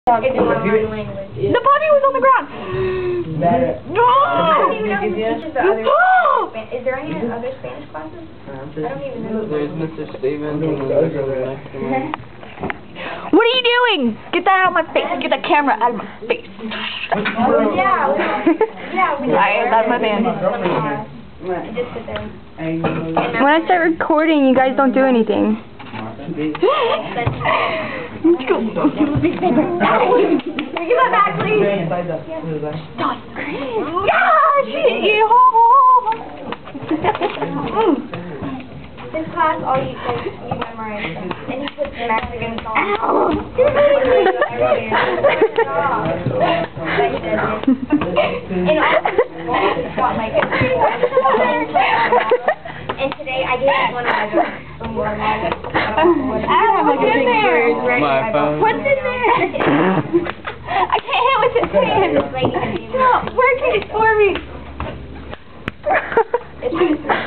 If you want to learn language. The puppy was on the ground. No! I don't even know who teaches the other Is there any other Spanish classes? I don't even know. There's Mr. Stevens and then there's the next one. What are you doing? Get that out of my face. Get that camera out of my face. That's my band. Just sit there. When I start recording, you guys don't do anything. Give that back, please. Yeah, she hit you. This class, all you memorize them. And he puts Mexican songs. And today I gave one of my books. What's in there? My phone. What's in there? I can't hit with his hand. It's not working for me.